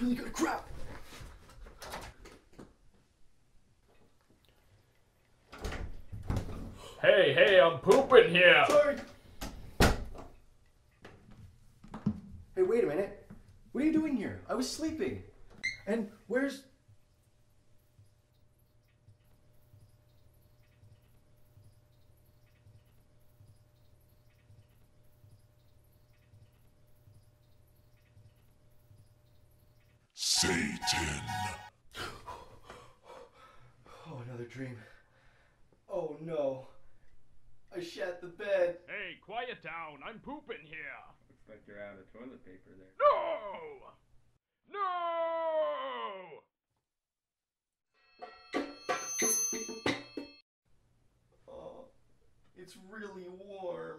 really good. Crap! Hey, I'm pooping here. Sorry. Hey, wait a minute. What are you doing here? I was sleeping. And where's... Satan. Oh, another dream. Oh no. I shat the bed. Hey, quiet down. I'm pooping here. Looks like you're out of toilet paper there. No! Oh, it's really warm.